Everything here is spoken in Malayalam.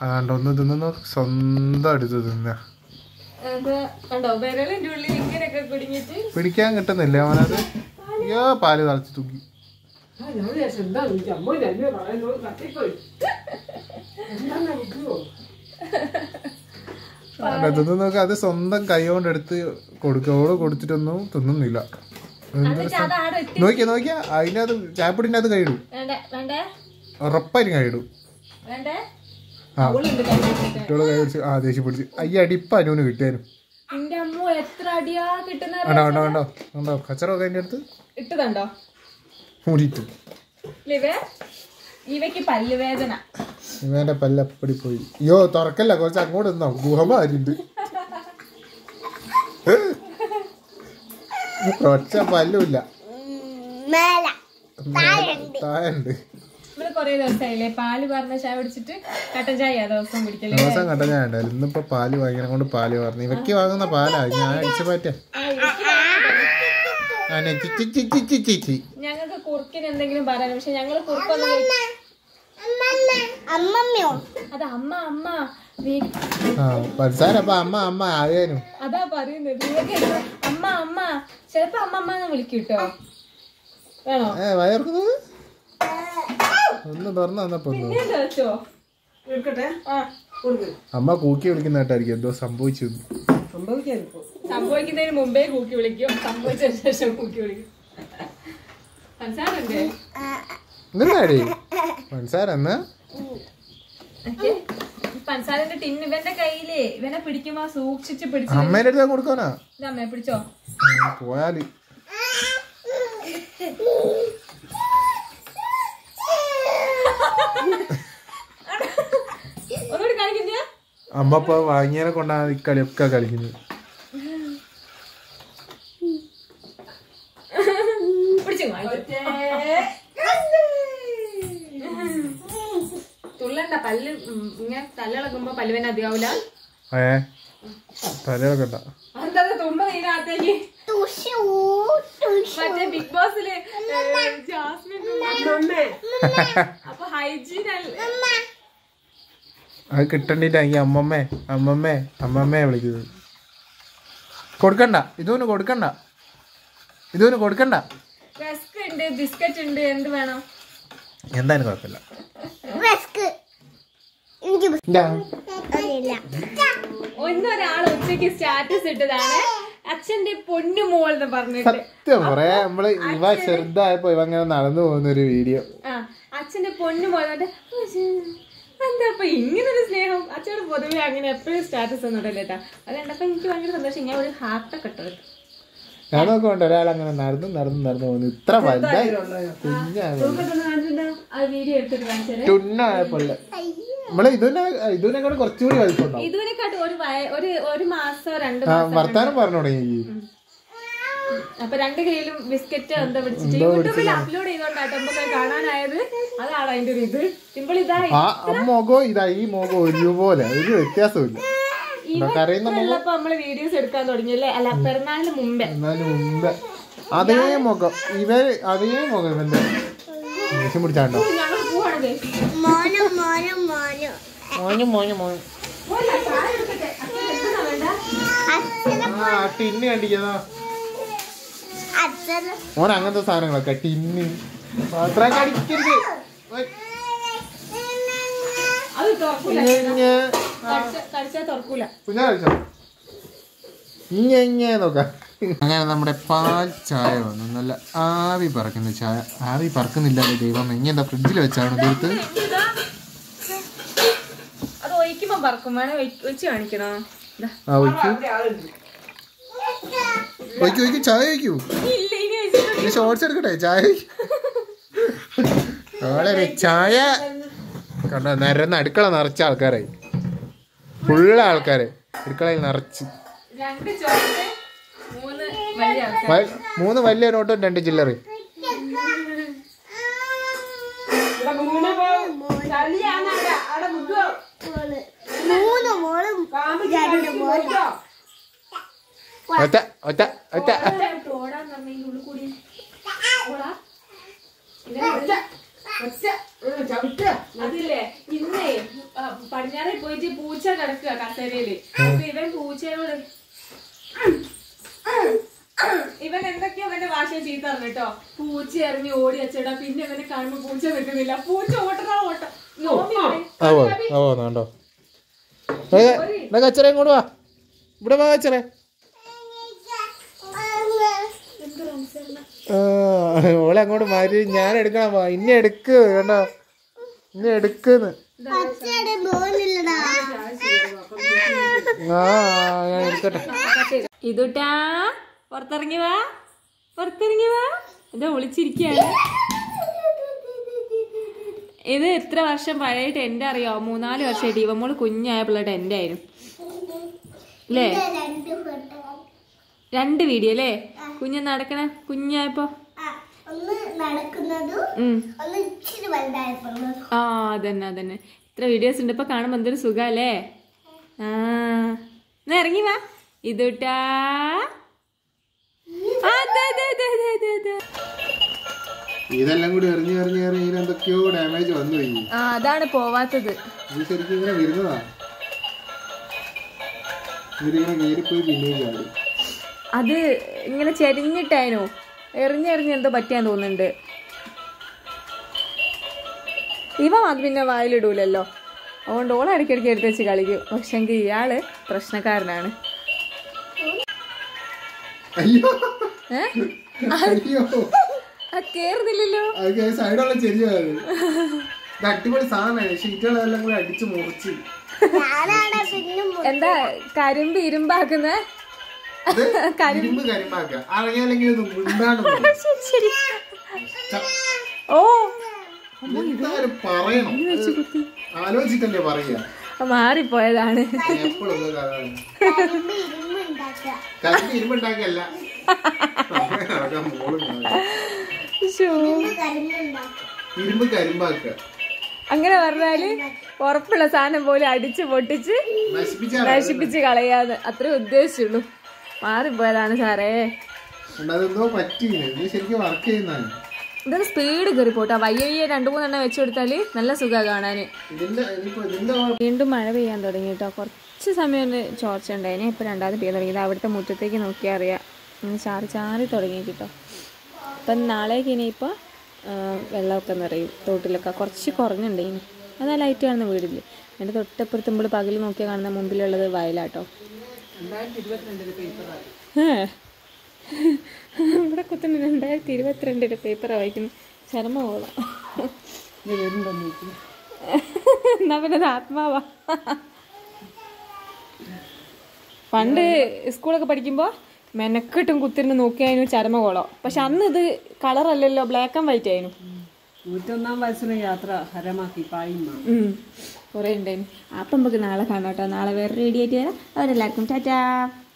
അതുകൊണ്ട് ഒന്ന് തിന്നു സ്വന്തം എടുത്ത് തിന്ന പിടിക്കാൻ കിട്ടുന്നില്ല അവനത്. അയ്യോ പാല് തളച്ച് തൂക്കി. തിന്നു അത് സ്വന്തം കൈ കൊണ്ട് എടുത്ത് കൊടുക്കോള് കൊടുത്തിട്ടൊന്നും തിന്നുന്നില്ല. നോക്കിയാ അതിനകത്ത് ചായപ്പൊടിന്റെ അത് കൈയിടും, ഉറപ്പായും കൈയിടും. കുട്ടികള് കൈ പിടിച്ച് ദേഷ്യം പിടിച്ച് അയ്യ അടിപ്പ അനുവിന് കിട്ടിയാലും ഉണ്ടോ കച്ചറൊക്കെ അതിന്റെ അടുത്ത് ഇട്ടതുണ്ടോ മൂടിയിട്ട്. ഇവയ്ക്ക് പല്ലുവേദന, ഇവന്റെ പല്ലപ്പടി പോയി. അയ്യോ തുറക്കല്ല, കുറച്ച് അങ്ങോട്ട് നിന്നോ, ഗുഹമാരുണ്ട്. ഒറ്റ പല്ലുമില്ല, താഴുണ്ട്. കൊറേ ദിവസമായില്ലേ പാല് പറഞ്ഞ ചായ കുടിച്ചിട്ട് കട്ടൻ ചായ ദിവസം കുടിക്കല്ലേ. ദിവസം കട്ടൻ ചായ ഉണ്ടായാലും ഇന്നിപ്പോ പാല് വാങ്ങിനെ കൊണ്ട് പാല് പറഞ്ഞു. ഇവയ്ക്ക് വാങ്ങുന്ന പാലാ ഞാൻ അടിച്ചു പറ്റാ. ഞങ്ങൾക്ക് കുറുക്കിന് എന്തെങ്കിലും പറയാനും, പക്ഷെ ഞങ്ങള് കുറുക്കൊന്നും അത് അമ്മ അമ്മ പഞ്ചസാരപ്പ അമ്മ അമ്മ ആയാലും അതാ പറയുന്നത്. അമ്മ അമ്മ ചിലപ്പോ അമ്മ അമ്മന്ന് വിളിക്കൂട്ടോ. വേണോ വയർക്കുന്നത് ഒന്ന് തുറന്നു തന്നപ്പോ അമ്മ കൂക്കി വിളിക്കുന്നതായിട്ടായിരിക്കും എന്തോ സംഭവിച്ചു. സംഭവിക്കുന്നതിന് മുമ്പേ കൂക്കി വിളിക്കും, സംഭവിച്ചതിന് ശേഷം കൂക്കി വിളിക്കും. എന്താടി പഞ്ചസാര എന്നാ പഞ്ചസാരന്റെ ടിന്ന് ഇവന്റെ കയ്യില് ഇവനെ പിടിക്കുമ്പോ സൂക്ഷിച്ച് പിടിച്ചു. അമ്മേന്റെ അടുത്ത് കൊടുക്കാനാ. അമ്മയെ പിടിച്ചോ പോയാല് ഒന്നുകൂടി കാണിക്കുന്ന അമ്മ ഇപ്പൊ വാങ്ങിയനെ കൊണ്ടാണ് ഈ കളിയൊക്കെ കളിക്കുന്നത്. തുള്ളണ്ട പല്ല് ഇങ്ങനെ തല്ലിളക്കുമ്പോ പല്ലുവേന അധികാവൂല. തലയൊക്കെ എന്താ തുമ്പ ഇതിനകത്തേക്ക് മറ്റേ ബിഗ് ബോസില് ജാസ്മിൻ അപ്പൊ ഹൈജീൻ അല്ലേ അത് കിട്ടണ്ടിട്ടാ അമ്മമ്മേ അമ്മമ്മേ അമ്മമ്മേ വിളിക്കുന്നത്. കൊടുക്കണ്ട, ഇതൊന്നും കൊടുക്കണ്ട, ഇതൊന്നും കൊടുക്കണ്ട. റസ്ക് ഉണ്ട്, ബിസ്ക്കറ്റ് ഉണ്ട്, എന്ത് വേണം എന്തായാലും കുഴപ്പമില്ല. ഒന്നൊരാൾ ഉച്ചക്ക് സ്റ്റാറ്റസ് ഇട്ടതാണ് അച്ഛന്റെ പൊന്നു മോൾ എന്ന് പറഞ്ഞിട്ട്. സത്യം പറയാ നമ്മള് ഇവ ചെറുതായപ്പോ ഇവ അങ്ങനെ നടന്നു പോകുന്ന ഒരു വീഡിയോ. അച്ഛന്റെ പൊന്നു മോൾ എന്താ ഇപ്പൊ ഇങ്ങനൊരു സ്നേഹം. അച്ഛനോട് പൊതുവെ അങ്ങനെ എപ്പോഴും സ്റ്റാറ്റസ് ഒന്നും ഇടല്ലേട്ടാ. അത് കണ്ടപ്പോ എനിക്ക് ഭയങ്കര സന്തോഷം. ഞാൻ ഒരു ഹാർട്ടൊക്കെ ഇട്ടത്. ഞാൻ നോക്കുന്നുണ്ട് ഒരാൾ അങ്ങനെ നടന്നു നടന്നു നടന്നു പോകുന്നു. ഇത്ര വലുതായി ടുന്നായപ്പോൾ നമ്മള് ഇതിനെക്കാട്ട് കുറച്ചുകൂടി വലിപ്പുണ്ടോ. ഇതിനെക്കാട്ട് ഒരു മാസം 2 വർത്താനം പറഞ്ഞു തുടങ്ങി. അപ്പൊ 2 കയ്യിലും ബിസ്ക്കറ്റ് എന്താ പിടിച്ചിട്ട് യൂട്യൂബിൽ അപ്ലോഡ് ചെയ്തോണ്ടാട്ടോ നമുക്ക് കാണാനായത്. അതാണ് അതിന്റെ ഒരു ഇത്. സിമ്പിൾ ഇതാ മോഗോ ഇതാ ഈ മോഗോ ഒരുപോലെ ഒരു വ്യത്യാസമില്ല. ഇവള്ളപ്പോ നമ്മള് വീഡിയോസ് എടുക്കാൻ തുടങ്ങിയല്ലേ. അല്ല പെരുന്നാളിന് മുമ്പേ അതേ മുഖം അതേ മുഖം ഇവന്റെ ദേഷ്യം പിടിച്ചാണ്ടോ. ടിന്ന് കണ്ടിക്കാ മോൻ അങ്ങനത്തെ സാധനങ്ങളൊക്കെ ടിന്ന് മാത്രം കടിക്കരുത്. നോക്കാം. അങ്ങനെ നമ്മുടെ പാൽ ചായ വന്നു. നല്ല ആവി പറക്കുന്ന ചായ. ആവി പറക്കുന്നില്ല ദൈവം. എന്താ ഫ്രിഡ്ജിൽ വെച്ചാണ് തീർത്ത്. ചായ വയ്ക്കൂ. ഷോർട്സ് എടുക്കട്ടെ. ചായ വളരെ ചായ കണ്ടോ. നിരന്ന് അടുക്കള നിറച്ച ആൾക്കാരായി. ഫുള്ള ആൾക്കാരെ അടുക്കളയിൽ നിറച്ച്. 3 വലിയ നോട്ടും 2 ചില്ലറ. ഒറ്റ ഒറ്റ ഒറ്റ അതില്ലേ ഇന്നേ പടിഞ്ഞാറേ പോയിട്ട് പൂച്ച കിടക്കുക കസേരയില്. അപ്പൊ ഇവൻ പൂച്ചയോട് ഇവൻ എന്തൊക്കെയോ അവന്റെ ഭാഷ ചീത്ത കേട്ടോ. പൂച്ച ഇറങ്ങി ഓടി അച്ചടാ. പിന്നെ ഇവനെ കാണുമ്പോ പൂച്ച നിൽക്കുന്നില്ല. പൂച്ച ഓട്ടണോ ഓട്ടം. കച്ചറ ഇങ്ങോട്ട് വാ. ഇവിടെ വാ കച്ചറ. ഓളെ അങ്ങോട്ട് മാറ്റി ഞാൻ എടുക്കണം. ഇന്നെ എടുക്ക് കേട്ടോ. ഇന്നെ എടുക്കുന്ന്. ഞാൻ എടുക്കട്ടെ. ഇതുട്ടാ പുറത്തിറങ്ങി വാ. പുറത്തിറങ്ങി വാ. എന്താ ഒളിച്ചിരിക്കയാണ്. ഇത് എത്ര വർഷം പഴയ ടെന്റ് അറിയോ? 3-4 വർഷമായിട്ട്. ഇവമ്മോള് കുഞ്ഞായപ്പോഴുള്ള ടെന്റ് ആയിരുന്നു അല്ലേ? 2 വീഡിയോ അല്ലേ? കുഞ്ഞ് നടക്കണ കുഞ്ഞായപ്പോ. ആ അതന്നെ അതന്നെ. ഇത്ര വീഡിയോസ് ഉണ്ട്. ഇപ്പൊ കാണുമ്പോ എന്തൊരു സുഖല്ലേ. എന്നാ ഇറങ്ങി വാ. ഇതുട്ടാ ഇതെല്ലാം കൂടി എറിഞ്ഞ് എറിഞ്ഞ് എറിഞ്ഞ് എന്തൊക്കെയോ ഡാമേജ് വന്നു കഴിഞ്ഞു. അതാണ് പോവാത്തത്. ഇത് ശരിക്കും ഇങ്ങനെ വരുന്നതാ. ഇതിങ്ങനെ കയറിപ്പോയി പിന്നെയും ചാടി. അത് ഇങ്ങനെ ചെരിഞ്ഞിട്ടായിരുന്നു. എറിഞ്ഞെറിഞ്ഞ് എന്തോ പറ്റിയാൻ തോന്നുന്നുണ്ട്. ഇവ അത് പിന്നെ വായിലിടൂലല്ലോ. അതുകൊണ്ട് ഓളെ ഇടയ്ക്കിടയ്ക്ക് എടുത്ത് വെച്ച് കളിക്കും. പക്ഷെങ്കിൽ ഇയാള് പ്രശ്നക്കാരനാണ്. കേറുന്നില്ലല്ലോ. സൈഡുള്ള ചെരിയാണ്. അടിപൊളി സാധനമാണ്. ഷീറ്റുകളെല്ലാം കൂടെ അടിച്ച് മുറിച്ച്. എന്താ കരിമ്പ് ഇരുമ്പാക്കുന്ന? കരിമ്പ് കരിമ്പാക്ക അറിയാലെങ്കിൽ ഓ പറയണം. ആലോചിച്ചിട്ടല്ലേ പറയാ. മാറിപ്പോയതാണ്. കരിമ്പ് ഇരുമ്പുണ്ടാക്കല്ല. ഇരുമ്പ് കരിമ്പാക്ക. അങ്ങനെ പറഞ്ഞാല് ഉറപ്പുള്ള സാധനം പോലെ അടിച്ച് പൊട്ടിച്ച് നശിപ്പിച്ച് കളയാന്ന് അത്രേ ഉദ്ദേശിച്ചുള്ളൂ. മാറിപ്പോയതാണ് സാറേ. ഇതൊരു സ്പീഡ് കയറി പോട്ടാ. വയ്യ 2-3 വെച്ച് കൊടുത്താല് നല്ല സുഖമാണ് കാണാന്. വീണ്ടും മഴ പെയ്യാൻ തുടങ്ങി കേട്ടോ. കുറച്ച് സമയം ഒന്ന് ചോർച്ച ഉണ്ടായിനെ. ഇപ്പൊ 2ാമത് പെയ്യാൻ തുടങ്ങിയത്. അവിടുത്തെ മുറ്റത്തേക്ക് നോക്കിയാൽ അറിയാം. ചാറി ചാറി തുടങ്ങി കേട്ടോ. അപ്പം നാളേക്ക് ഇനിയിപ്പോ വെള്ളമൊക്കെ നിറയും. തോട്ടിലൊക്കെ കുറച്ച് കുറഞ്ഞുണ്ട്. ഇനി അതാ ലൈറ്റ് കാണുന്ന വീടില്ലേ. എൻ്റെ തൊട്ടപ്പുറത്ത് നമ്മൾ പകൽ നോക്കിയാൽ കാണുന്ന മുമ്പിലുള്ളത് വയലാട്ടോ. ഇവിടെ കുത്തുന്ന 2022 പേപ്പറാണ് വായിക്കുന്നത്. ചർമ്മ പോകാം. എന്നാ പിന്നെ അത് ആത്മാവാ. പണ്ട് സ്കൂളൊക്കെ പഠിക്കുമ്പോൾ മെനക്കെട്ടും കുത്തിരുന്ന് നോക്കിയായിരുന്നു ചരമകോളം. പക്ഷെ അന്ന് ഇത് കളറല്ലല്ലോ, ബ്ലാക്ക് ആൻഡ് വൈറ്റ് ആയിരുന്നു. 101 വയസ്സിലെ യാത്ര ഹരമാക്കി പായിമ്മ കുറേ ഉണ്ടായിരുന്നു. അപ്പം നമുക്ക് നാളെ കാണാം കേട്ടോ. നാളെ വേറെ റെഡി ആയിട്ട് വരാം. അവരെല്ലാവർക്കും ടാറ്റാ.